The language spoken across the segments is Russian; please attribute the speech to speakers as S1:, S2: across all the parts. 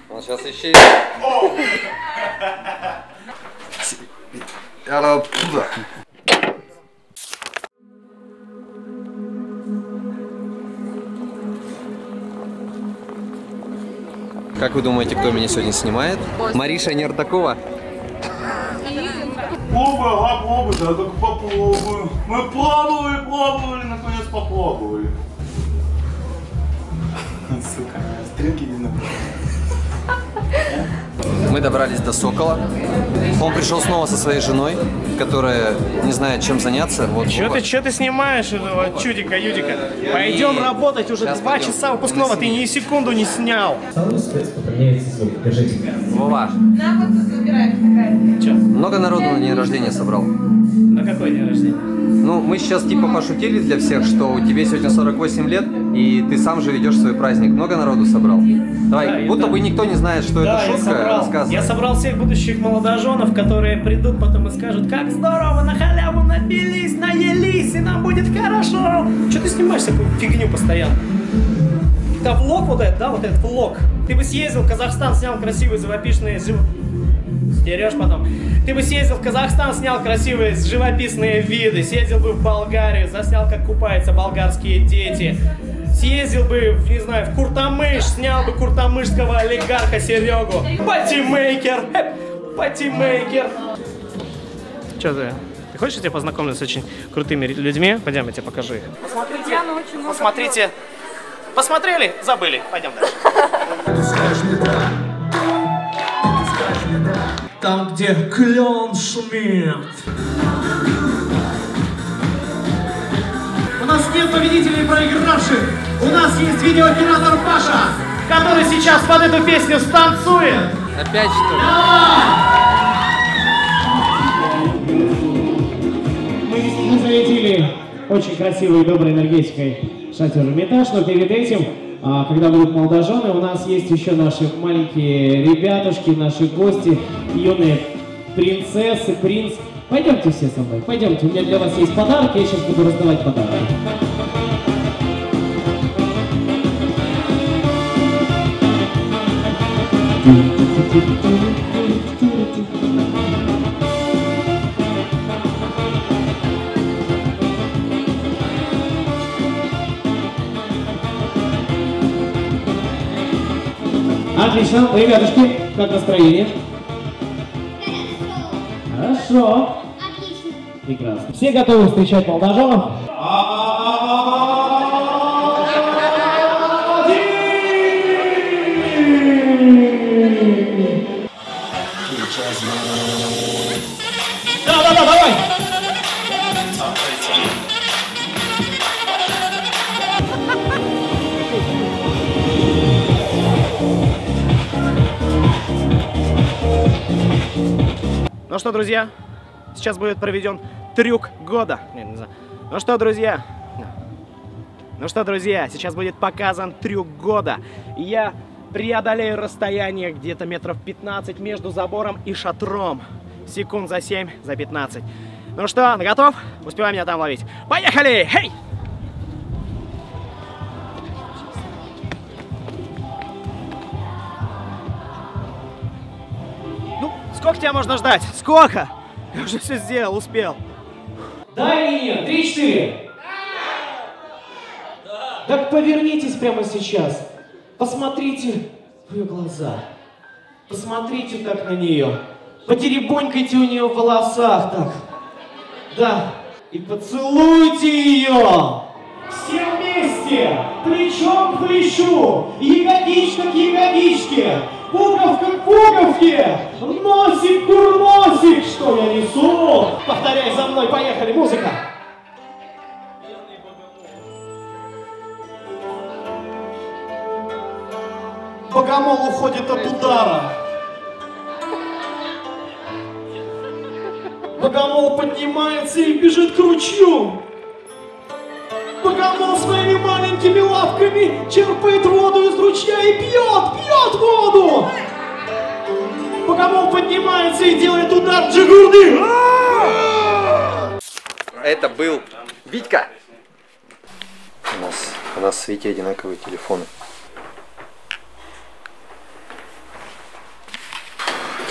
S1: Он сейчас ищет. Как вы думаете, кто меня сегодня снимает? Мариша Нертакова.
S2: Попробуй, да, только попробуй. Мы пробовали, наконец попробовали. Сука, стрелки не надо.
S1: Мы добрались до Сокола. Он пришел снова со своей женой, которая не знает, чем заняться. Вот,
S3: Чё ты снимаешь этого чудика-юдика? Пойдем работать, уже 2 часа выпускного, ты ни секунду не снял.
S1: Вова.
S3: Чё?
S1: Много народу на день рождения собрал.
S3: На какой день рождения?
S1: Ну, мы сейчас типа пошутили для всех, что тебе сегодня 48 лет, и ты сам же ведешь свой праздник. Много народу собрал? Давай,
S3: Да,
S1: будто бы никто не знает, что это шутка, рассказывай.
S3: Я собрал всех будущих молодоженов, которые придут потом и скажут, как здорово, на халяву напились, наелись, и нам будет хорошо. Что ты снимаешь такую фигню постоянно? Это влог вот этот, да, вот этот влог. Ты бы съездил в Казахстан, снял красивые живописные... Стерешь потом. Ты бы съездил в Казахстан, снял красивые живописные виды, съездил бы в Болгарию, заснял, как купаются болгарские дети. Съездил бы, не знаю, в Куртамыш, снял бы куртамышского олигарха Серегу. Патимейкер! Патимейкер! Че ты? Ты хочешь, я тебя познакомлю с очень крутыми людьми? Пойдем, я тебе покажу их. Посмотрите. Посмотрите. Посмотрели? Забыли. Пойдем дальше. Там, где клен шумит. У нас нет победителей и проигравших. У нас есть видеооператор Паша, который сейчас под эту песню станцует.
S1: Опять что ли?
S3: Мы зарядили очень красивой и доброй энергетикой шатер Эрмитаж, но перед этим, когда будут молодожены, у нас есть еще наши маленькие ребятушки, наши гости, юные принцессы, принц. Пойдемте все со мной, пойдемте, у меня для вас есть подарки, я сейчас буду раздавать подарки. Отлично, ребятушки, как настроение? Хорошо.
S4: Отлично.
S3: Прекрасно. Все готовы встречать молодоженов? Да, давай! Ну что, друзья, сейчас будет проведен трюк года. Не знаю. Ну что, друзья, сейчас будет показан трюк года. Я преодолею расстояние где-то метров 15 между забором и шатром. Секунд за 7, за 15. Ну что, готов? Успевай меня там ловить. Поехали! Хей! Ну, сколько тебя можно ждать? Сколько? Я уже все сделал, успел. Да или нет? 3-4. Да. Так повернитесь прямо сейчас. Посмотрите в ее глаза. Посмотрите так на нее. Потеребонькайте у нее в волосах так. Да. И поцелуйте ее. Все вместе. Плечом к плечу. Ягодичка к ягодичке. Пуговка к пуговке. Носик курносик. Что я несу? Повторяй за мной. Поехали. Музыка. Богомол уходит от удара. Богомол поднимается и бежит к ручью. Богомол своими маленькими лапками черпает воду из ручья и пьет воду. Богомол поднимается и делает удар джигурды.
S1: Это был Витька. У нас с Витей одинаковые телефоны.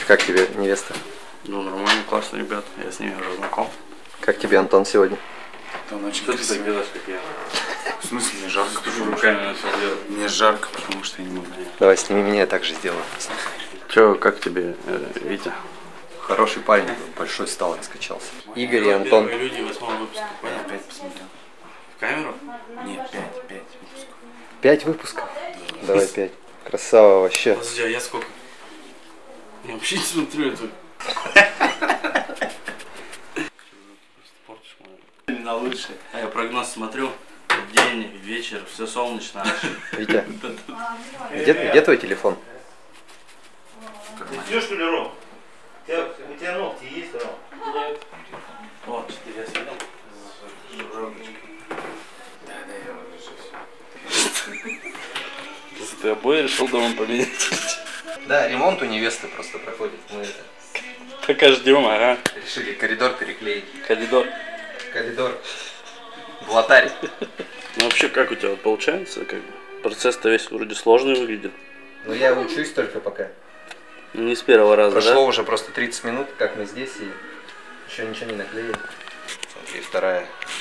S1: Как тебе невеста?
S4: Ну, нормально, классные ребята, я с ними уже знаком.
S1: Как тебе Антон сегодня?
S2: Антон очень
S4: Что ты так
S2: красивый.
S4: делаешь, как я?
S2: В смысле, мне жарко?
S4: Ты руками начал делать.
S2: Мне жарко, потому что я не могу.
S1: Давай сними меня, я так же сделаю.
S4: Че, как тебе, Витя?
S1: Хороший парень, большой стал, раскачался. Игорь и Антон.
S4: Первые люди 8-го выпуска, понял?
S2: Я опять посмотрел.
S4: В камеру?
S2: Нет, 5 выпусков.
S1: 5 выпусков? Давай 5. Красава вообще.
S4: Подожди, а я сколько? Я вообще не смотрю эту. Портишь мою. На лучше. А я прогноз смотрю. День, вечер, все солнечно.
S1: Витя, где твой телефон?
S5: Ты что ли, Ром? У тебя ногти есть, Ром?
S4: Нет. Вот, 4 я снял. Ты обои решил дома поменять?
S1: Да, ремонт у невесты просто проходит. Мы это,
S4: Пока ждем, ага.
S1: решили коридор переклеить.
S4: Коридор.
S1: Коридор. В лотарь.
S4: Ну вообще, как у тебя получается? Как бы процесс-то весь вроде сложный выглядит.
S1: Ну я учусь только пока.
S4: Ну, не с первого раза,
S1: Прошло
S4: да?
S1: уже просто 30 минут, как мы здесь, и еще ничего не наклеили. Смотри, вторая.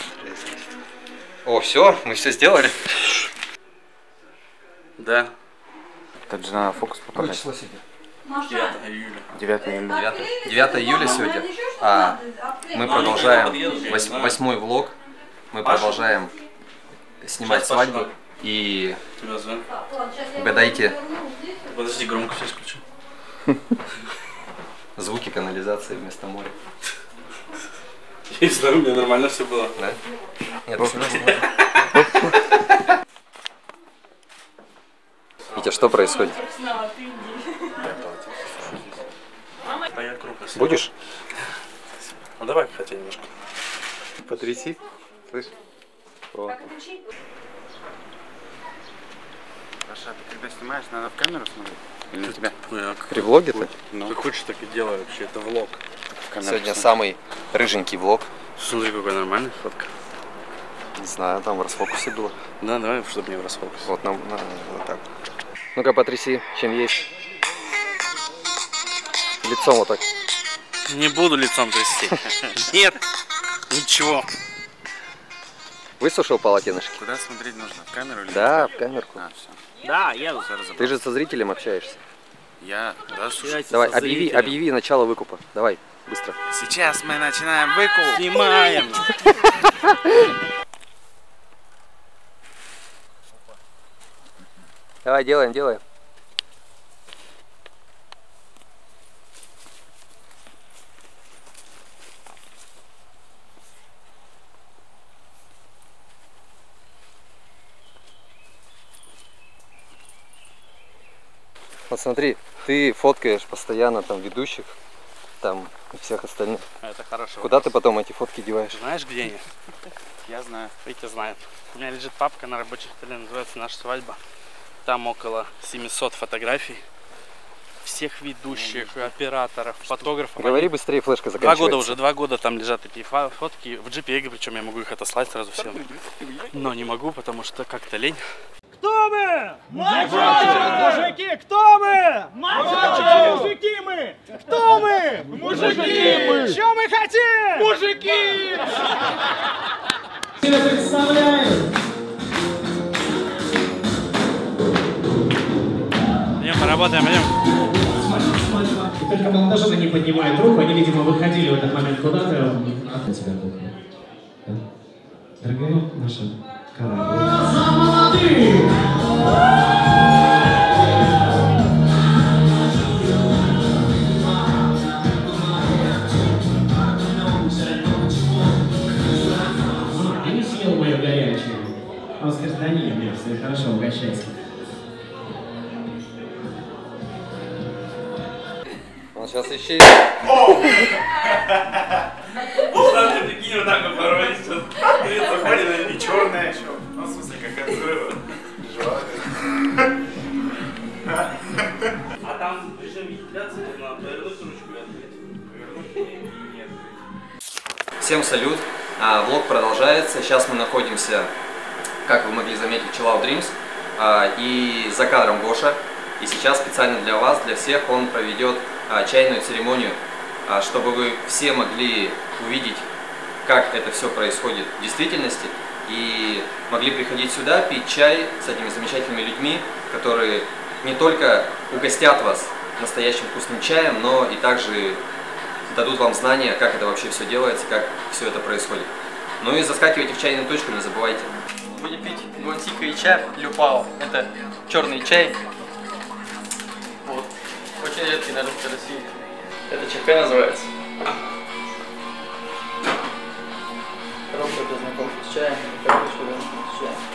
S1: О, все, мы все сделали.
S4: Да.
S2: Так же надо фокус попадать.
S1: число сегодня?
S4: 9 июля.
S2: 9 июля.
S1: 9 июля сегодня. А мы продолжаем 8-й влог. Мы продолжаем снимать
S4: Сейчас
S1: свадьбу.
S4: пошла.
S1: И
S4: Тебя звонят.
S1: угадайте
S4: Подожди, громко все исключу.
S1: звуки канализации вместо моря.
S4: Я не знаю, у меня нормально все было.
S1: Да? Нет, снимай. Витя, что происходит?
S4: А я крупно.
S1: Будешь?
S4: Ну давай хотя немножко.
S1: Потряси. Слышь? О.
S2: Паша, ты когда снимаешь, надо в камеру смотреть? Или на тебя?
S1: При влоге-то?
S2: Ну,
S4: Как хочешь, так и делай вообще. Это влог.
S2: в камеру
S1: Сегодня
S2: смотри.
S1: самый рыженький влог.
S4: Смотри, какая нормальная фотка.
S1: Не знаю, там в расфокусе было.
S4: Да, давай, чтобы не в расфокус.
S1: Вот нам вот так. Ну-ка, потряси, чем есть. Лицом вот так.
S4: Не буду лицом трясти. Нет. Ничего.
S1: Высушил полотенышки?
S2: Куда смотреть нужно? В камеру или
S1: Да, в камерку.
S2: А, все.
S4: Да, еду.
S1: Ты же со зрителем общаешься.
S2: Я, да, слушай.
S1: Давай, объяви начало выкупа. Давай, быстро.
S2: Сейчас мы начинаем выкуп.
S4: Снимаем.
S1: Давай, делаем. Вот смотри, ты фоткаешь постоянно там ведущих, там и всех остальных.
S4: Это хорошо.
S1: Куда ты потом эти фотки деваешь?
S4: Знаешь, где они?
S2: Я знаю.
S4: Витя знает. У меня лежит папка на рабочем столе, называется «Наша свадьба». Там около 700 фотографий всех ведущих, операторов, фотографов.
S1: Говори
S4: Они
S1: быстрее, флешка заканчивается.
S4: 2 года там лежат эти фотки в JPEG, причем я могу их отослать сразу всем. Но не могу, потому что как-то лень.
S3: Кто мы? Мужики, кто мы? Мужики мы! Кто мы? Мужики! Что мы хотим? Мужики! Представляем!
S4: Идем поработаем, идем.
S3: Только молодожены не поднимают руку, они, видимо, выходили в этот момент куда-то. А тебя кухня. Дорогая наша королева. За молодых! Я не съел мою горячую. Он скажет, да нет, нет, все хорошо, угощайся.
S1: Он сейчас ищет.
S4: Представьте, прикинь, вот так вот порой сейчас заходит
S2: И черная еще. Ну, в смысле, как открыла.
S4: А там режим вентиляции, надо повернуть ручку и открыть.
S1: Всем салют. Влог продолжается. Сейчас мы находимся, как вы могли заметить, в Chill Out Dreams. И за кадром Гоша. И сейчас специально для вас, для всех, он проведет чайную церемонию, чтобы вы все могли увидеть, как это все происходит в действительности, и могли приходить сюда, пить чай с этими замечательными людьми, которые не только угостят вас настоящим вкусным чаем, но и также дадут вам знания, как это вообще все делается, как все это происходит. Ну и заскакивайте в чайную точку, не забывайте.
S3: Будем пить гуансика и чай Люпао. Это черный чай. Вот. Очень редкий на рынке России. Это ЧП называется. Коробка для знакомства с чаем. Коробочка для знакомства с чаем.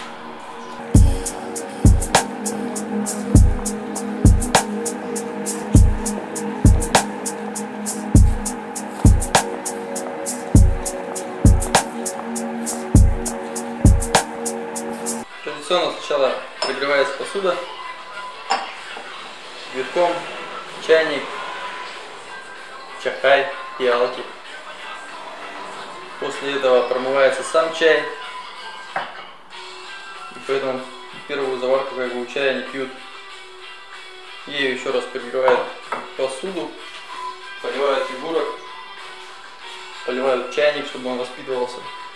S3: Традиционно сначала прогревается посуда, кипятком, чайник, чахай, пиалки. После этого промывается сам чай, и поэтому первую заварку как бы у чая не пьют. Ею еще раз прогревают посуду, поливают фигурок, поливают чайник, чтобы он воспитывался.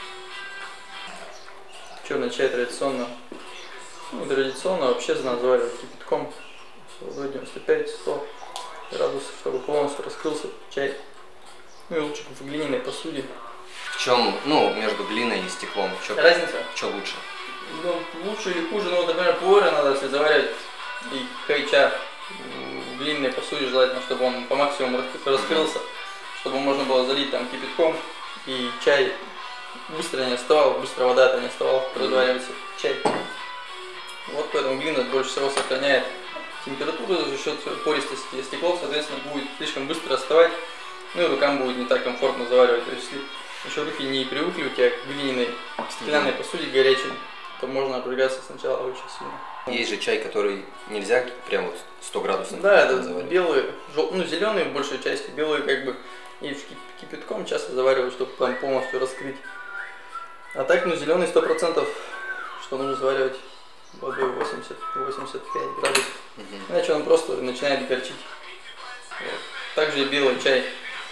S3: Черный чай традиционно, вообще заваривают кипятком 95-100 градусов, чтобы полностью раскрылся чай. Ну и лучше в глиняной посуде.
S1: В чем, между глиной и стеклом?
S3: Разница?
S1: Что лучше?
S3: Ну, лучше или хуже, например, пуэра надо, если заваривать и хайча в глиняной посуде, желательно, чтобы он по максимуму раскрылся, чтобы можно было залить там кипятком и чай быстро не остывал, быстро вода-то не оставала, разваривается чай. Вот поэтому глина больше всего сохраняет температуру за счет пористости. Стекло, соответственно, будет слишком быстро остывать, ну и рукам будет не так комфортно заваривать. То есть, если еще руки не привыкли у тебя к глиняной стеклянной посуде горячей, то можно обжигаться сначала очень сильно.
S1: Есть же чай, который нельзя прям вот 100 градусов.
S3: Да, это белые, зеленые в большей части, белые как бы и кипятком часто заваривают, чтобы там полностью раскрыть. А так, зеленый 100%, что нужно заваривать водой 80-85 градусов. Иначе он просто начинает горчить. Вот. Также и белый чай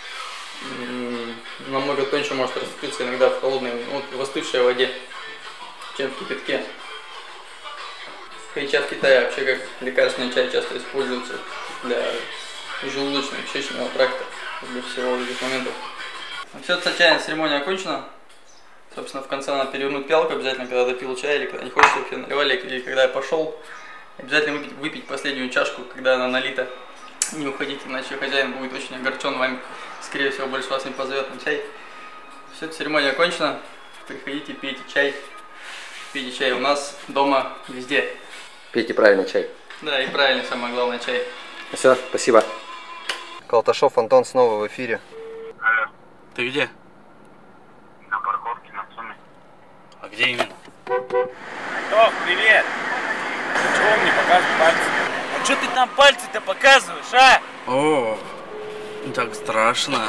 S3: намного тоньше может раскрыться иногда в холодной, в остывшей воде, чем в кипятке. Хайча в Китае вообще как лекарственный чай часто используется для желудочно-кишечного тракта, для всего этих моментов. Все, чайная церемония окончена. Собственно, в конце надо перевернуть пиалку обязательно, когда допил чай, или когда не хочешь, чтобы ее наливали, или когда я пошел. Обязательно выпить последнюю чашку, когда она налита. Не уходить, иначе хозяин будет очень огорчен вами. Скорее всего, больше вас не позовет на чай. Все, церемония окончена. Приходите, пейте чай. Пейте чай у нас, дома, везде.
S1: Пейте правильный чай.
S3: Да, и правильный, самое главное, чай.
S1: Все, спасибо. Колташов Антон снова в эфире.
S5: Алло.
S4: Ты где?
S5: На парковке на ЦУМе.
S4: А где именно?
S5: Тох, привет! Чего мне показывать пальцы? А что ты там пальцы-то показываешь, а?
S4: О, так страшно.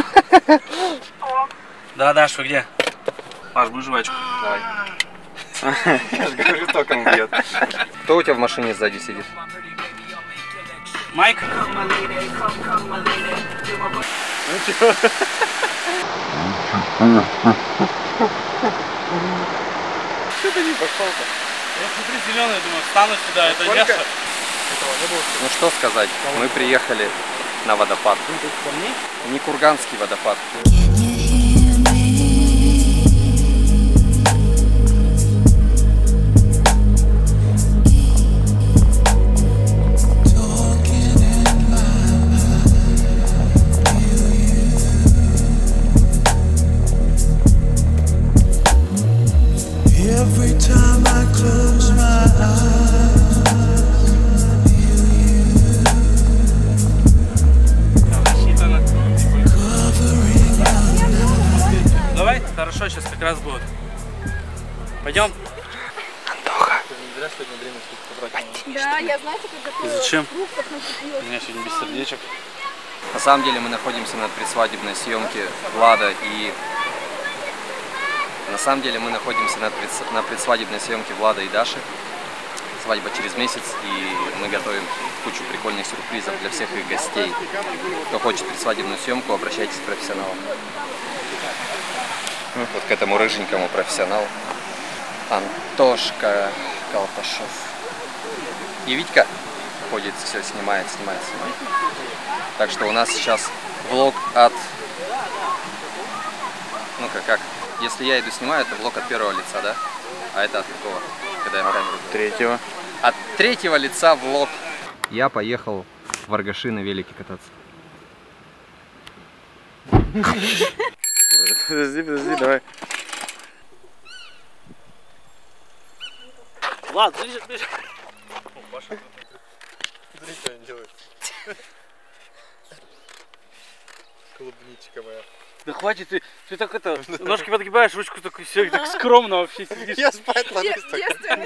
S4: Да, Даш, вы где? Маш, будешь жвачку?
S1: Давай. Я же говорю, током бьет. Кто у тебя в машине сзади сидит?
S4: Майк?
S5: Ну чего? Что ты не пошел-то?
S4: Я смотрю зеленый, думаю, встану сюда, это место.
S1: Ну что сказать, мы приехали на водопад. Не Курганский водопад.
S6: Every time I close my eyes,
S4: Давай, хорошо, сейчас как раз будет. Пойдем?
S1: Антоха.
S7: Да, я знаете, когда ты
S4: Зачем?
S7: фруктов накупила.
S4: У меня сегодня без сердечек.
S1: На самом деле мы находимся на предсвадебной съемке Влада и... На самом деле мы находимся на предсвадебной съемке Влада и Даши. свадьба через месяц, и мы готовим кучу прикольных сюрпризов для всех их гостей. Кто хочет предсвадебную съемку, обращайтесь к профессионалам. Вот к этому рыженькому профессионалу. Антошка Колпашов. И Витька ходит, все снимает. Так что у нас сейчас влог от... Ну-ка, как? Если я иду снимаю, это влог от первого лица, да? А это от какого? Когда я камеру...
S2: Третьего.
S1: От третьего лица влог. Я поехал в Аргаши на велике кататься.
S2: Подожди, давай.
S4: Влад, ближе.
S8: Смотри, что он делает. Клубничка моя.
S4: Да хватит, ты так это, ножки подгибаешь, ручку такой, все, так скромно вообще сидишь.
S8: Я спать ложусь так.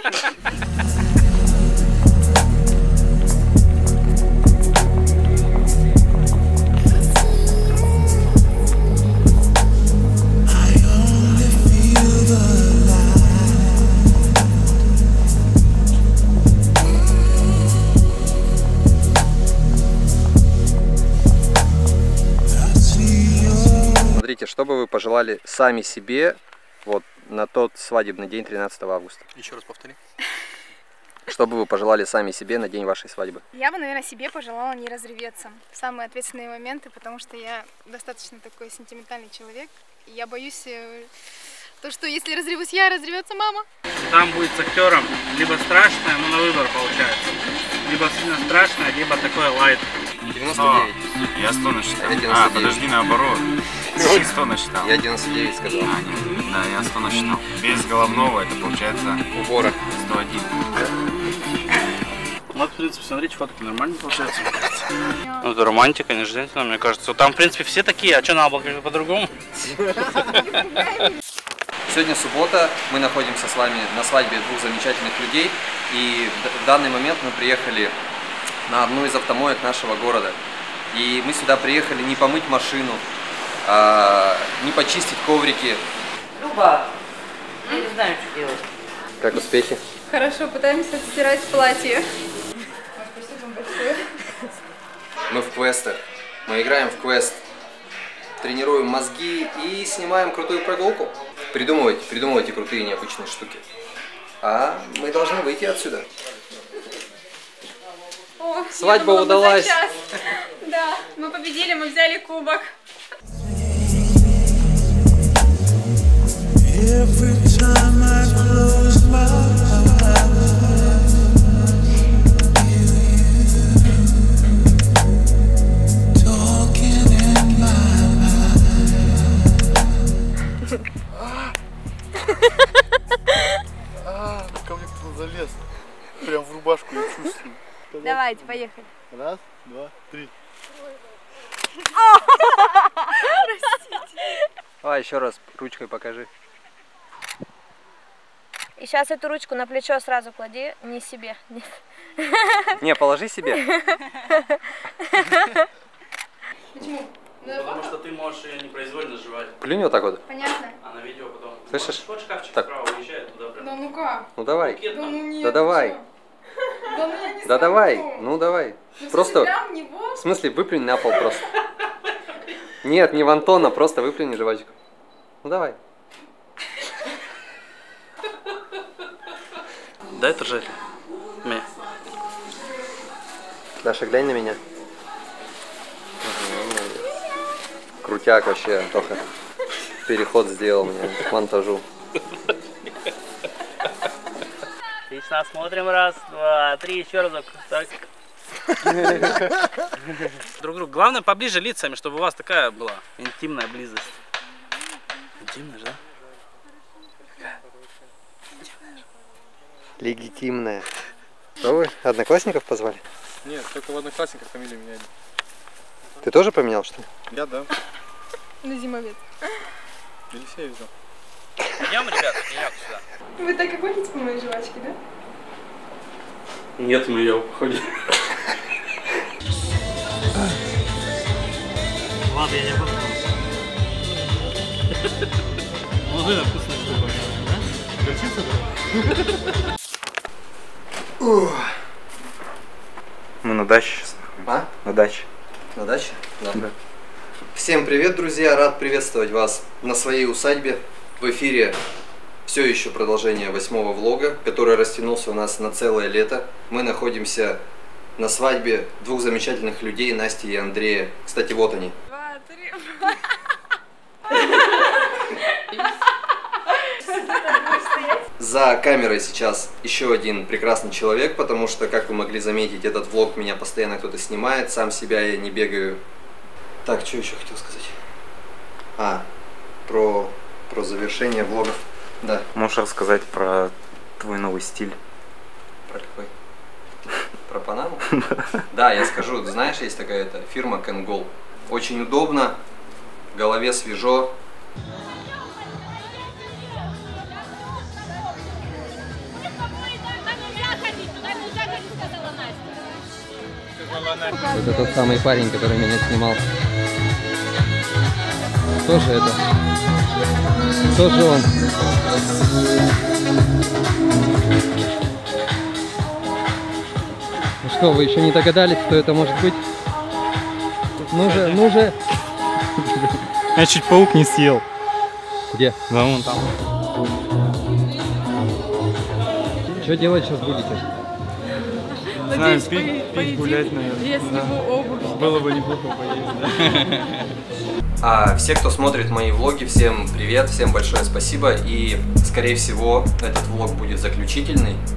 S1: Смотрите, что бы вы пожелали сами себе вот на тот свадебный день 13 августа?
S8: Еще раз повтори.
S1: Что бы вы пожелали сами себе на день вашей свадьбы?
S7: Я бы, наверное, себе пожелала не разреветься в самые ответственные моменты, потому что я достаточно такой сентиментальный человек. И я боюсь, то, что если разревусь я, разревется мама.
S4: Там будет с актером либо страшное, но на выбор получается. Либо сильно страшное, либо такое лайт.
S1: 99.
S2: Я 100 насчитал.
S1: А я 99.
S2: Подожди, наоборот. Ты 100 насчитал.
S1: Я 99 сказал.
S2: Нет. Да, я 100 насчитал. Без головного это получается
S1: Убора.
S2: 101.
S4: Вот, в принципе, смотрите, фотки нормально получается. Ну, это романтика, не женщина, мне кажется. Там, в принципе, все такие, а что надо было как-то по-другому?
S1: Сегодня суббота, мы находимся с вами на свадьбе двух замечательных людей. И в данный момент мы приехали на одну из автомоек нашего города. И мы сюда приехали не помыть машину, не почистить коврики.
S9: Люба, я не знаю, что делать.
S1: Как успехи?
S7: Хорошо, пытаемся стирать платье. Спасибо вам большое.
S1: Мы в квестах. Мы играем в квест. Тренируем мозги и снимаем крутую прогулку. Придумывайте крутые необычные штуки. А мы должны выйти отсюда.
S7: О,
S1: Свадьба
S7: я думала,
S1: удалась.
S7: за час. Да, мы победили, мы взяли кубок.
S6: Every time I close my eyes, talking in my mind.
S8: Ко мне кто-то залез. Прям в рубашку я чувствую.
S7: Давайте, поехали.
S8: Раз, два, три.
S1: Давай еще раз ручкой покажи.
S7: И сейчас эту ручку на плечо сразу клади, не себе. Нет.
S1: Не, положи себе.
S7: Почему?
S4: Потому что ты можешь ее непроизвольно жевать.
S1: Плюнь вот так вот.
S7: Понятно.
S4: А на видео потом.
S1: Слышишь?
S4: Вот шкафчик
S1: Так.
S4: справа уезжает туда прям.
S7: Да ну как?
S1: Ну давай.
S4: Букет
S7: Да
S4: там.
S7: ну нет.
S1: Да давай.
S7: Да ну я не
S1: Да
S7: смогу.
S1: давай. Ну давай.
S7: Ну,
S1: Просто,
S7: прям в него?
S1: в смысле, выплюнь на пол просто. Нет, не в Антона, просто выплюнь жвачку. Ну давай.
S4: Дай держать. Мне.
S1: Даша, глянь на меня. Крутяк вообще, Антоха. Переход сделал мне к монтажу.
S4: Отлично, смотрим. Раз, два, три, еще разок. Так. Друг другу. Главное поближе лицами, чтобы у вас такая была интимная близость. Интимная же, да?
S1: Легитимная. Что вы, одноклассников позвали?
S8: Нет, только в одноклассниках фамилию меняли.
S1: Ты тоже поменял, что ли?
S8: Я да.
S7: На зимовец.
S8: Елисеев взял.
S4: Идем, ребят, идем сюда.
S7: Вы так и ходите по моей жвачке, да?
S4: Нет, мы ее ходим. Ладно, я не буду. Вот это вкусная штука, да? Горчица, да?
S2: Мы на даче сейчас. На даче.
S1: На даче?
S2: Да.
S1: Всем привет, друзья! Рад приветствовать вас на своей усадьбе. В эфире все еще продолжение 8-го влога, который растянулся у нас на целое лето. Мы находимся на свадьбе двух замечательных людей, Насти и Андрея. Кстати, вот они.
S10: 2, 3.
S1: За камерой сейчас еще один прекрасный человек, потому что, как вы могли заметить, этот влог меня постоянно кто-то снимает, сам себя я не бегаю. Так, что еще хотел сказать? Про завершение влогов. Да.
S2: Можешь рассказать про твой новый стиль?
S1: Про какой? Про Панаму? Да, я скажу. Знаешь, есть такая фирма Kangol. Очень удобно, в голове свежо. Это тот самый парень, который меня снимал. Кто же это? Кто же он? Ну что, вы еще не догадались, кто это может быть? Ну же.
S11: Я чуть паук не съел.
S1: Где?
S11: Да, вон там.
S1: Что делать сейчас будете?
S11: Знаю, пить, гулять, наверное.
S10: Я сниму обувь.
S11: Было бы неплохо поесть, да.
S1: Все, кто смотрит мои влоги, всем привет, всем большое спасибо. И, скорее всего, этот влог будет заключительный.